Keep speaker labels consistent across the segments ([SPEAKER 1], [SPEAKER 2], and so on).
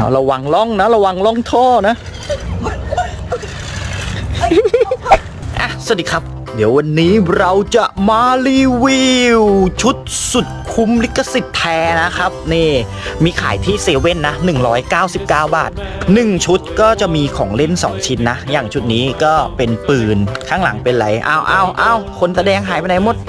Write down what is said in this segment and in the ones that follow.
[SPEAKER 1] ระวังล่องนะระวังล่องท่อนะสวัสดีครับเดี๋ยววันนี้เราจะมารีวิวชุดสุดคุ้มลิขสิทธิ์แท้นะครับนี่มีขายที่เซเว่นนะ199 บาท1ชุดก็จะมีของเล่น2ชิ้นนะอย่างชุดนี้ก็เป็นปืนข้างหลังเป็นไรเอาคนแสดงหายไปไหนหมด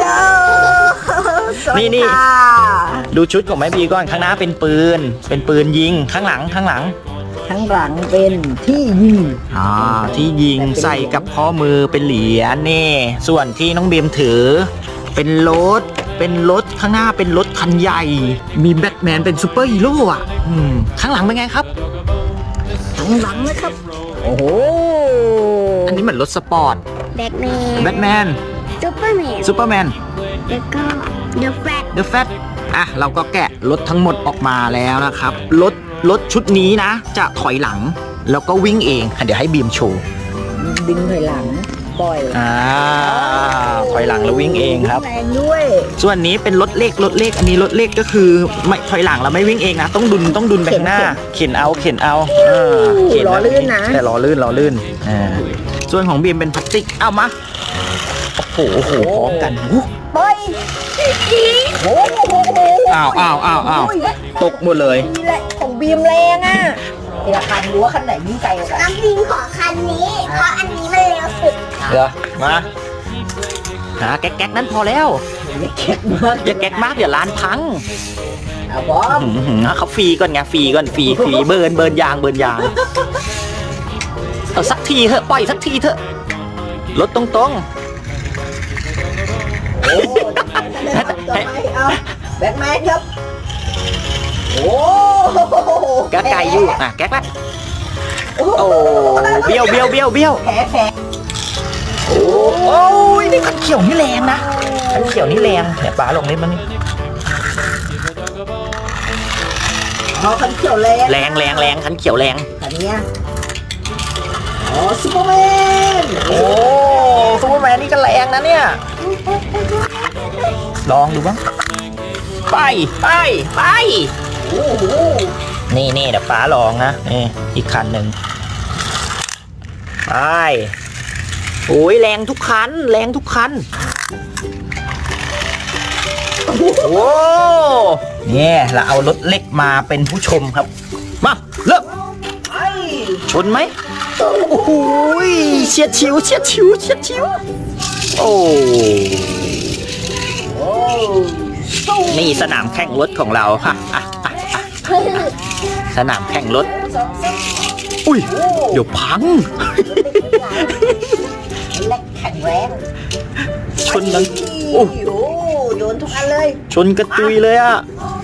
[SPEAKER 1] นี่ดูชุดของแม่บีก่อนข้างหน้าเป็นปืนยิงข้างหลัง
[SPEAKER 2] เป็นที่ยิง
[SPEAKER 1] ที่ยิงใส่กับข้อมือเป็นเหรียญนี่ส่วนที่น้องเบมถือเป็นรถข้างหน้าเป็นรถคันใหญ่มีแบทแมนเป็นซูเปอร์ฮีโร่อะข้างหลังเป็นไงครับ
[SPEAKER 2] ข้างหลังนะครับโอ้โห
[SPEAKER 1] อันนี้เหมือนรถสปอร์ต
[SPEAKER 2] แบทแมนซูเปอร์แมนแล้วก็เดอะแฟต
[SPEAKER 1] เราก็แกะรถทั้งหมดออกมาแล้วนะครับรถชุดนี้นะจะถอยหลังแล้วก็วิ่งเองเดี๋ยวให้บีมโชว์
[SPEAKER 2] ดึงถอยหลังปล่อย
[SPEAKER 1] ถอยหลังแล้ววิ่งเองครับ
[SPEAKER 2] แรงด้วย
[SPEAKER 1] ส่วนนี้เป็นรถเล็กอันนี้รถเล็กก็คือไม่ถอยหลังแล้วไม่วิ่งเองนะต้องดุนไปข้างหน้าเข็นเอา
[SPEAKER 2] ล้อลื่นนะ
[SPEAKER 1] แต่ล้อลื่นส่วนของบีมเป็นพลาสติกเอามาโอ้โหพร้อมกัน
[SPEAKER 2] ไป
[SPEAKER 1] อ้าวตกหมดเลย
[SPEAKER 2] นี่แหละของบีมแรงอ่ะอยากคันรู้ว่าคันไหนวิ่งไกลกว่า
[SPEAKER 3] น้ำบีมขอคันนี้เพราะอันนี้มันเร็วสุด
[SPEAKER 1] เหรอมาแก๊กนั้นพอแล้วอย่าแก๊กมากเดี๋ยวร้านพังเขาฟรีก่อนไงฟรีเบิร์นยางสักทีเถอะปล่อยสักทีเถอะรถตรง
[SPEAKER 2] แบทแมนครับโอ้
[SPEAKER 1] แก๊กไก่อยู่แก๊กละโอ้เบี้ยว
[SPEAKER 2] แผล
[SPEAKER 1] โอ้ยนี่คันเขียวนี่แรงนะคันเขียวนี่แรงเนี่ยป๋าลงนิดมั้งนี่
[SPEAKER 2] คันเขียว
[SPEAKER 1] แรงคันเขียวแรง
[SPEAKER 2] คันนี้ซูเปอร์แมน
[SPEAKER 1] ซูเปอร์แมนนี่ก็แรงนะเนี่ยลองดูบ้างไปนี่เดี๋ยวป้าลองนะนี่อีกคันหนึ่งไปโอ้ยแรงทุกคันโอ้เนี่ยเราเอารถเล็กมาเป็นผู้ชมครับมาเริ่มชนไหมโอ้โหเฉียดชิวโอ้นี่สนามแข่งรถของเราสนามแข่งรถอุ้ยเดี๋ยวพัง
[SPEAKER 2] แข็งแรง
[SPEAKER 1] ชนกัน
[SPEAKER 2] โอ้โดนทุกอันเลย
[SPEAKER 1] ชนกระจุยเลยอ่ะ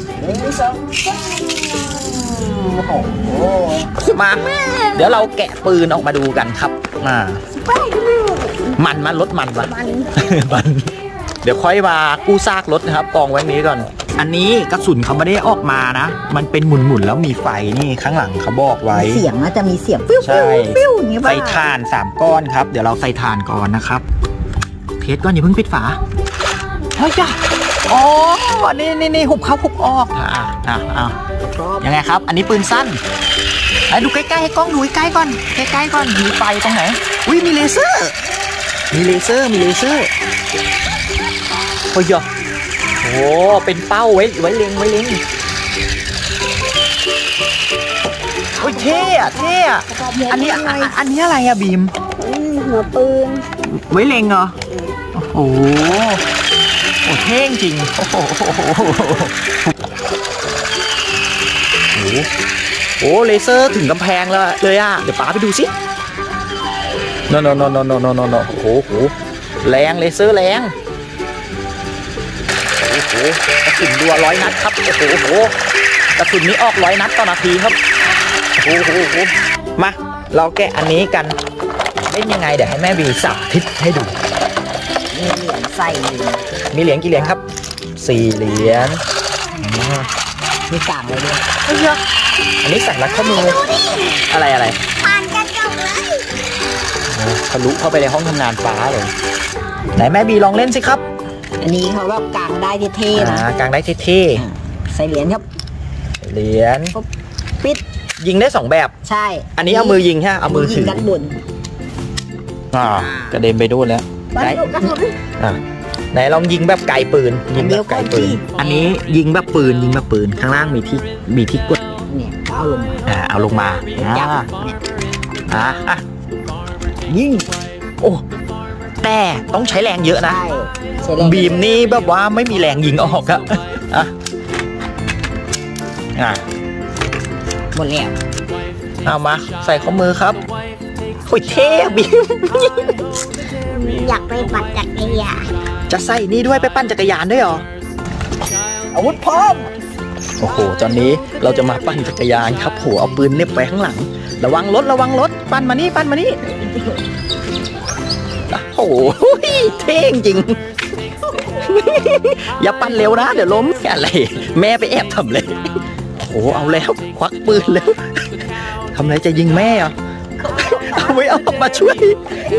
[SPEAKER 1] มาเดี๋ยวเราแกะปืนออกมาดูกันครับมันรถมันวะเดี๋ยวค่อยมากู้ซากรถนะครับกองไว้นี้ก่อนอันนี้กระสุนเขาไม่ได้ออกมานะมันเป็นหมุนแล้วมีไฟนี่ข้างหลังเขาบอกไว้
[SPEAKER 2] เสียงนะจะมีเสียง
[SPEAKER 1] ฟิวอย่างนี้ป่ะใส่ถ่าน3ก้อนครับเดี๋ยวเราใส่ถ่านก่อนนะครับเทสก่อนอย่าเพิ่งปิดฝาเฮ้ยจ้ะอ๋อนี่หุบเข้าหุบออกยังไงครับอันนี้ปืนสั้นดูใกล้ๆให้กล้องดูใกล้ก่อนมีไฟตรงไหนอุ้ยมีเลเซอร์โอ้ยโอ้เป็นเป้าไว้เล็งโอ้ยเท่อะอันนี้อะไรอะบีม
[SPEAKER 2] หัวปืน
[SPEAKER 1] ไว้เล็งเหรอโอ้โหเท่จริงโอ้เลเซอร์ถึงกำแพงเลยอะเดี๋ยวป๋าไปดูสิโนโอ้โหแรงเลเซอร์แรงโอ้โหกระสุนรัว100 นัดครับโอ้โหกระสุนนี้ออก100 นัดต่อนาทีครับโอ้โหมาเราแกะอันนี้กันเล่นยังไงเดี๋ยวให้แม่บีสาธิตให้ดู
[SPEAKER 2] มีเหรียญใส่
[SPEAKER 1] มีเหรียญกี่เหรียญครับ4 เหรียญ
[SPEAKER 2] มีสั่งเลยด้วย
[SPEAKER 1] อันนี้สั่งรัดข้อมืออะไร
[SPEAKER 3] ผ่านกระจกเลย
[SPEAKER 1] ทะลุเข้าไปในห้องทำงานฟ้าเลยไหนแม่บีลองเล่นสิครับ
[SPEAKER 2] อันนี้เขาแบบกางได้เท่ๆนะ
[SPEAKER 1] กางได้เท่
[SPEAKER 2] ๆใส่เหรียญครับ
[SPEAKER 1] เหรียญ
[SPEAKER 2] ปิด
[SPEAKER 1] ยิงได้2แบบ
[SPEAKER 2] ใช่
[SPEAKER 1] อันนี้เอามือยิงใช่ไหมเอามือ
[SPEAKER 2] ยิ
[SPEAKER 1] ถื
[SPEAKER 2] ง
[SPEAKER 1] อ
[SPEAKER 2] ด้านบน
[SPEAKER 1] กระเด็นไปดูนแล้ว
[SPEAKER 2] บ้า
[SPEAKER 1] ไหน
[SPEAKER 2] นลูกกระสุน
[SPEAKER 1] ไหนลองยิงแบบไกลปืนยิงแบบไกลปืนอันนี้ยิงแบบปืนข้างล่างมีที่กด
[SPEAKER 2] เนี่ยเอาลงมา
[SPEAKER 1] เอาลงมา
[SPEAKER 2] จับเนี่ย
[SPEAKER 1] ยิงโอ้แต่ต้องใช้แรงเยอะนะ
[SPEAKER 2] ใช่ใช้แรง
[SPEAKER 1] บีมนี่แบบว่าไม่มีแรงยิงออกอะ
[SPEAKER 2] หมดแล้ว
[SPEAKER 1] เอามาใส่ข้อมือครับโอ้ยเท่บีม
[SPEAKER 3] อยากไปปั่นจักรยาน
[SPEAKER 1] จะใส่นี่ด้วยไปปั่นจักรยานด้วยเหรออาวุธพร้อมโอ้โหตอนนี้เราจะมาปั่นจักรยานครับโหเอาปืนเน็บไปข้างหลังระวังรถปั่นมานี่โอ้โหเท่จริง อย่าปั่นเร็วนะเดี๋ยวล้มอะไรแม่ไปแอบทำเลยโอ้โหเอาแล้วควักปืนแล้วทำอะไรจะยิงแม่อ่ะไม่เอามาช่วย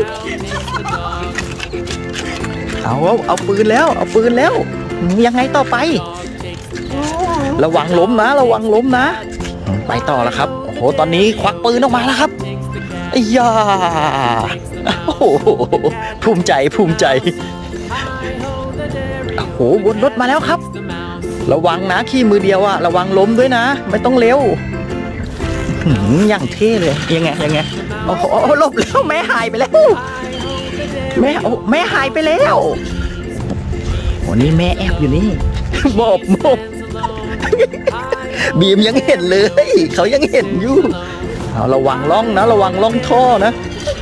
[SPEAKER 1] เอาปืนแล้วยังไงต่อไประวังล้มนะไปต่อแล้วครับโอ้โหตอนนี้ควักปืนออกมาแล้วครับไอ้ยาโอ้โหภูมิใจโอ้โหวนรถมาแล้วครับระวังนะขี่มือเดียวอะระวังล้มด้วยนะไม่ต้องเร็วอย่างเท่เลยยังไงโอ้โหหลบแล้วแม่หายไปแล้วแม่หายไปแล้วโอ้นี่แม่แอบอยู่นี่หมอบบีมยังเห็นเลยเขายังเห็นอยู่เอาระวังล่องนะระวังล่องท่อนะ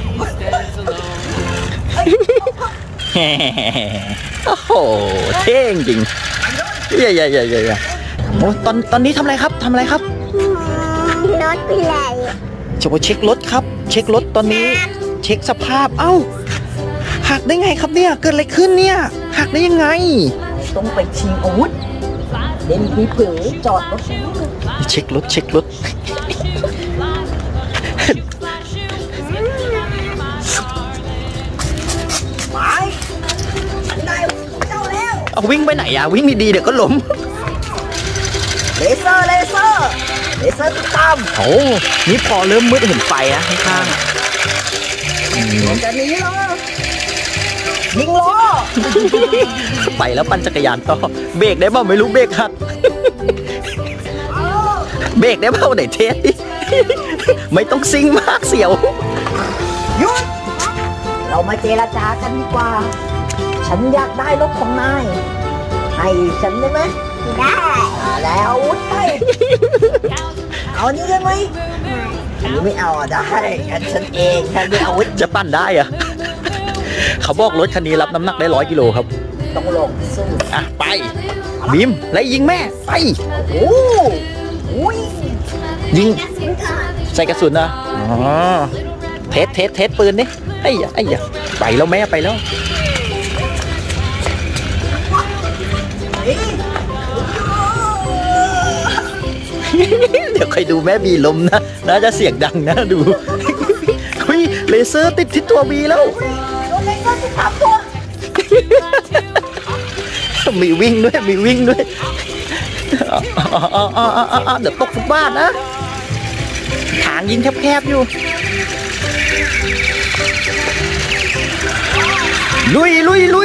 [SPEAKER 1] โอ้โหเท่จริงอย่าโอ้ตอนนี้ทำอะไรครับรถ
[SPEAKER 3] เป็นไร
[SPEAKER 1] จะไปเช็ครถครับเช็ครถตอนนี้เช็คสภาพหักได้ไงครับเนี่ยเกิดอะไรขึ้นเนี่ยหักได้ยังไง
[SPEAKER 2] ต้องไปชิงอาวุธเด่นมีเผลอจอดรถ
[SPEAKER 1] เช็ครถเอาวิ่งไปไหนอะวิ่งดีๆเดี๋ยวก็ล้ม
[SPEAKER 2] เลเซอร์ติดตาม
[SPEAKER 1] โอ้นี่พอเริ่มมืดเห็นไฟนะข้าง
[SPEAKER 2] จะหนีเหรอยิงล้อ
[SPEAKER 1] ๆไปแล้วปั่นจักรยานต่อเบรกได้เปล่าไม่รู้เบรกหักเบรกได้เปล่าไหนเทสดิไม่ต้องซิ่งมากเสียว
[SPEAKER 2] หยุดเรามาเจรจากันดีกว่าฉันอยากได้รถของนายให้ฉันได้ไหม
[SPEAKER 3] ได้
[SPEAKER 2] แล้วอาวุธให้เอาอันนี้ได้ไหมอันนี้ไม่เอาได้งั้นฉันเองฉันมีอาวุธ
[SPEAKER 1] จะปั่นได้อะ เขาบอกรถคันนี้รับน้ำหนักได้100 กิโลครับ
[SPEAKER 2] ต้องลงสู้
[SPEAKER 1] ไปบีมไล่ยิงแม่ไป
[SPEAKER 2] โอ้โห
[SPEAKER 1] ยิง
[SPEAKER 3] กระสุนก่อน
[SPEAKER 1] ใส่กระสุนนะเทสปืนดิไอ้ยะไปแล้วแม่ไปแล้ว เดี๋ยวใครดูแม่บีล้มนะน่าจะเสียงดังนะดูเฮ้ยเลเซอร์ติดที่ตัวบีแล้ว มีวิ่งด้วยเดี๋ยวตกฟุตบาทนะทางยิงแคบๆอยู่ลุย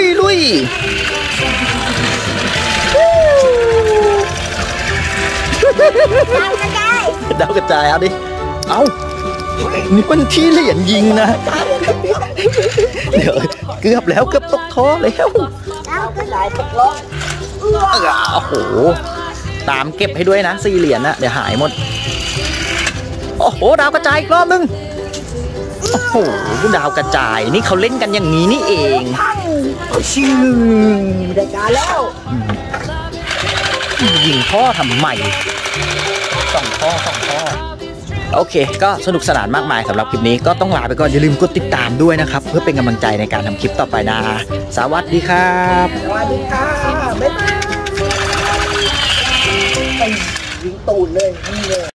[SPEAKER 1] ดาวกระจายเอาดิเอานี่มันที่เหรียญยิงนะเดี๋ยวเกือบตกท่อแล้ว
[SPEAKER 3] แล้วก็
[SPEAKER 2] ได้ตกล้อ
[SPEAKER 1] โอ้โหตามเก็บให้ด้วยนะ4 เหรียญนะเดี๋ยวหายหมดโอ้โหดาวกระจายอีกรอบนึงโอ้โหดาวกระจายนี่เขาเล่นกันอย่างนี้นี่เอง
[SPEAKER 2] ชิวได้การแล้ว
[SPEAKER 1] ยิงท่อทำไม2 ท่อโอเคก็สนุกสนานมากมายสำหรับคลิปนี้ก็ต้องลาไปก่อนอย่าลืมกดติดตามด้วยนะครับเพื่อเป็นกำลังใจในการทำคลิปต่อไปนะสวัสดีครับ
[SPEAKER 2] สวัสดีค่ะบ๊ายบายยิงตูนเลยนี่เลย